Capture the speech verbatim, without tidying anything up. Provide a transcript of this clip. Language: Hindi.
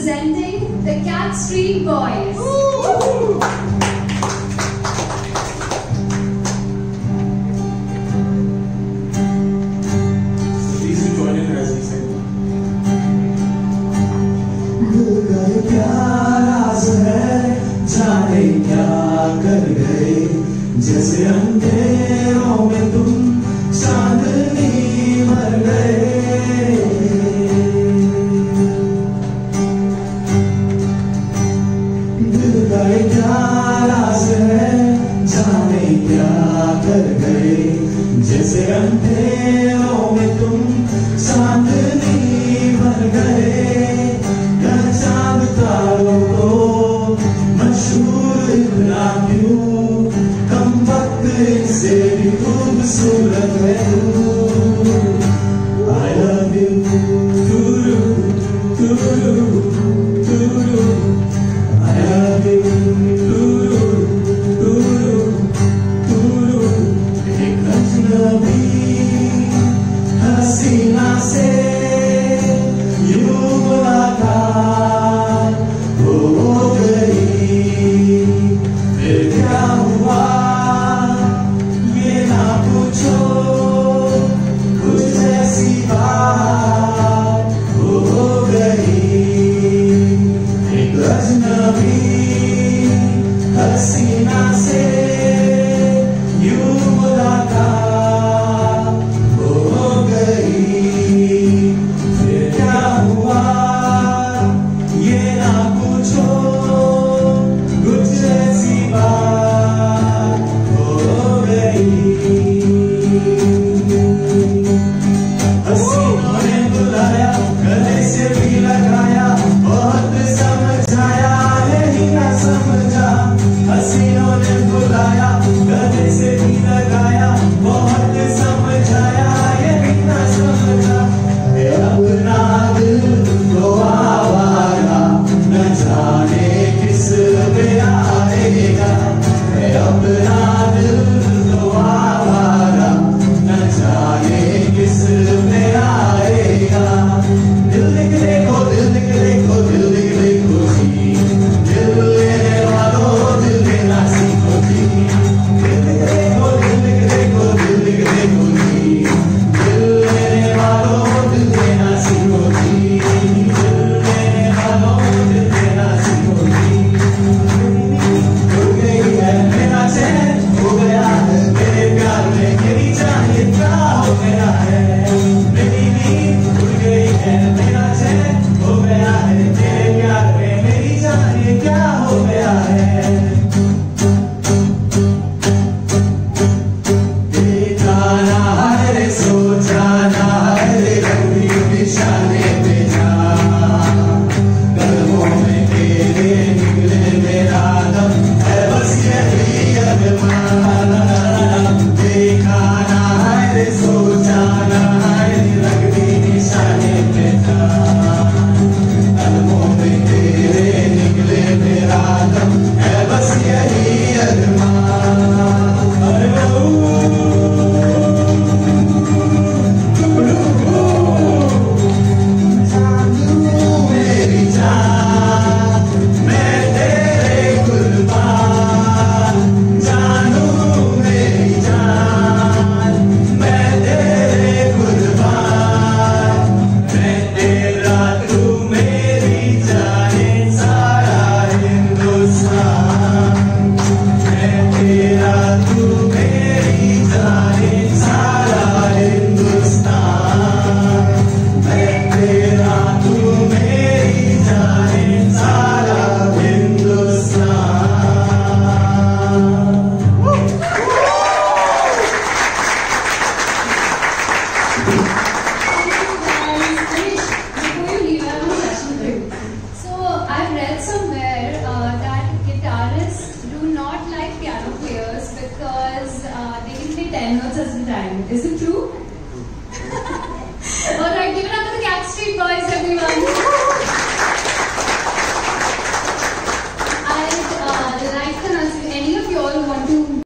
presenting the Cat Street Boys. Woo! So please do join in as we sing. जाने क्या कर गए जैसे अंधेरों में तुम चांदनी भर गए दिल का क्या राज है जाने क्या कर गए जैसे अंधेरों में तुम चांदनी भर गए चांद तारों को मशहूर इतना क्यों कम वक्त से भी खूबसूरत है I love you Turu Turu Turu I love you Turu Turu Turu एक अजनबी हसीना से यूं मुलाकात हो गई फिर क्या हुआ ये ना पूछो कुछ ऐसी बात हो गई एक अजनबी हसीना से यूं मुलाकात हो गई फिर क्या हुआ ये ना पूछो कुछ ऐसी बात हो गई हसीनों ने बुलाया गले से भी लगाया बहुत समझाया यही ना समझा हसीनों ने बुलाया गले से भी लगाया बहुत समझाया यही ना समझा अपना दिल को आवारा न जाने किस पे आएगा अपना दिल को आवारा न जाने किस पे आएगा दिल लिख देखो दिल लिख देखो दिल लिख देखो जी दिल लेने वालों दिल लेना सीखो जी दिल लिख देखो दिल लिख देखो दिल लिख देखो जी दिल लेने वालों दिल लेना सीखो जी दिल लेने वालों दिल लेना सीखो जी उड़ गई है मेरा चैन हो गया है मेरे प्यार में मेरी जाने क्या हो गया है मेरी नींद उड़ गई है मेरा चैन हो गया है मेरे प्यार में मेरी जाने क्या हो गया है देखा ना है सोचा ना है रंगी निशाने पे जा कदमों में तेरे निकले मेरा दम है बस यही अरमान देखा ना है सोचा ना है रंगी निशाने पे जा कदमों में तेरे निकले मेरा दम है बस यही अरमान अरे ओ मेरी जान मैं तेरे कुर्बान जानू मेरी जान मैं तेरे कुर्बान मैं तेरा तू मेरी जाने सारा हिंदुस्तान मैं तेरा तू मेरी जाने सारा हिंदुस्तान मैं तेरा तू मेरी जाने सारा Hindustan So I've read somewhere uh, that guitarists do not like piano players because uh, they can play ten notes at a time. Is it true? Alright, give it up to the Cat Street Boys, everyone.